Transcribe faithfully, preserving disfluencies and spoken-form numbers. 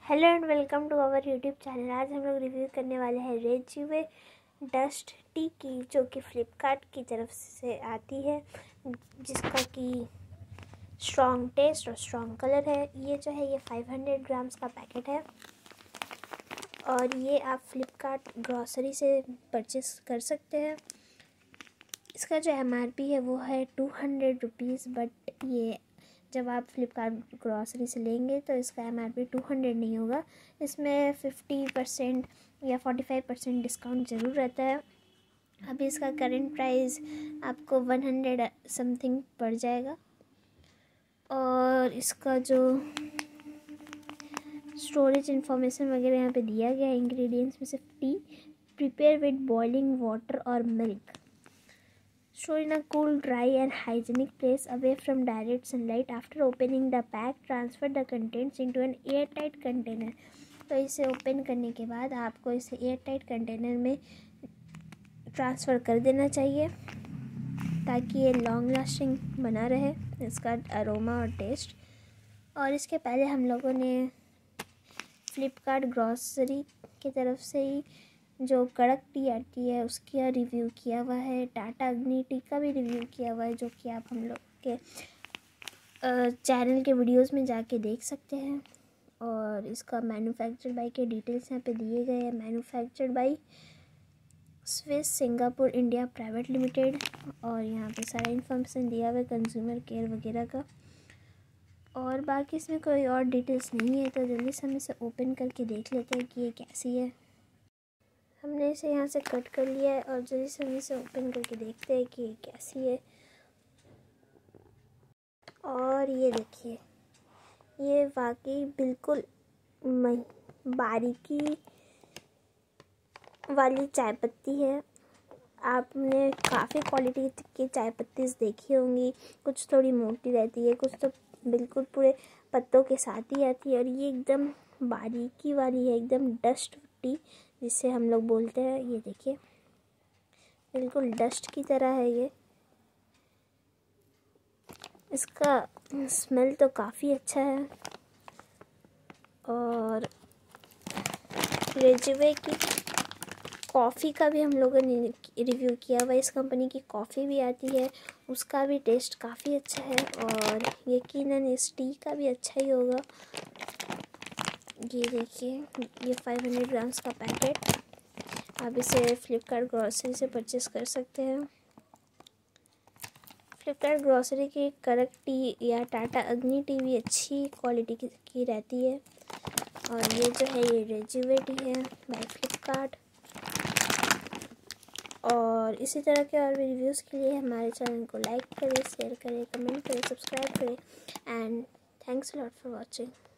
Hello and welcome to our YouTube channel. आज हम लोग रिव्यू करने वाले हैं रेज्यूवे डस्ट टी की, जो कि फ्लिपकार्ट की तरफ से आती है, जिसका कि स्ट्रॉन्ग टेस्ट और स्ट्रॉन्ग कलर है। ये जो है ये पाँच सौ ग्राम्स का पैकेट है और ये आप फ्लिपकार्ट ग्रॉसरी से परचेस कर सकते हैं। इसका जो एम आर पी है वो है टू हंड्रेड रुपीज़, बट ये जब आप फ्लिपकार्ट ग्रॉसरी से लेंगे तो इसका M R P two hundred नहीं होगा। इसमें फिफ्टी परसेंट या फोर्टी फाइव परसेंट डिस्काउंट ज़रूर रहता है। अभी इसका करंट प्राइस आपको वन हंड्रेड समथिंग पड़ जाएगा। और इसका जो स्टोरेज इंफॉर्मेशन वगैरह यहाँ पे दिया गया है, इंग्रेडिएंट्स में से tea prepare with boiling water और milk, store in a cool, dry and hygienic place away from direct sunlight. After opening the pack, transfer the contents into an airtight container. तो इसे ओपन करने के बाद आपको इसे एयरटाइट कंटेनर में transfer कर देना चाहिए ताकि ये लॉन्ग लास्टिंग बना रहे इसका अरोमा और टेस्ट। और इसके पहले हम लोगों ने फ्लिपकार्ट ग्रॉसरी की तरफ से ही जो कड़क टी आती है उसका रिव्यू किया हुआ है। टाटा अग्नि टी का भी रिव्यू किया हुआ है, जो कि आप हम लोग के चैनल के वीडियोस में जाके देख सकते हैं। और इसका मैन्युफैक्चर्ड बाय के डिटेल्स यहाँ पे दिए गए हैं। Manufactured by Swiss Singapore India private limited, और यहाँ पे सारा इन्फॉर्मेशन दिया हुआ है कंज्यूमर केयर वगैरह का। और बाकी इसमें कोई और डिटेल्स नहीं है, तो जल्दी से हम इसे ओपन करके देख लेते हैं कि ये कैसी है। हमने इसे यहाँ से कट कर लिया है और जल्दी से हम इसे ओपन करके देखते हैं कि ये कैसी है। और ये देखिए, ये वाकई बिल्कुल बारीकी वाली चाय पत्ती है। आपने काफ़ी क्वालिटी की चाय पत्तीज देखी होंगी, कुछ थोड़ी मोटी रहती है, कुछ तो बिल्कुल पूरे पत्तों के साथ ही आती है। और ये एकदम बारीकी वाली है, एकदम डस्ट टी जिसे हम लोग बोलते हैं। ये देखिए, बिल्कुल डस्ट की तरह है ये। इसका स्मेल तो काफ़ी अच्छा है। और रेज्यूवे की कॉफ़ी का भी हम लोगों ने रिव्यू किया हुआ। इस कंपनी की कॉफ़ी भी आती है, उसका भी टेस्ट काफ़ी अच्छा है और यकीनन इस टी का भी अच्छा ही होगा। ये देखिए, ये पाँच सौ ग्राम्स का पैकेट। आप इसे फ्लिपकार्ट ग्रॉसरी से परचेस कर सकते हैं। फ्लिपकार्ट ग्रॉसरी की कड़क टी या टाटा अग्नि टी भी अच्छी क्वालिटी की, की रहती है। और ये जो है ये रेज्यूवे टी है बाय फ्लिपकार्ट। और इसी तरह के और भी रिव्यूज़ के लिए हमारे चैनल को लाइक करें, शेयर करें, कमेंट करें, सब्सक्राइब करें। And thanks a lot for watching.